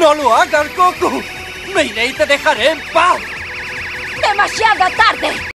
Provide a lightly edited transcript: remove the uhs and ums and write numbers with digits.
¡No lo hagas, Goku! ¡Me iré y te dejaré en paz! ¡Demasiado tarde!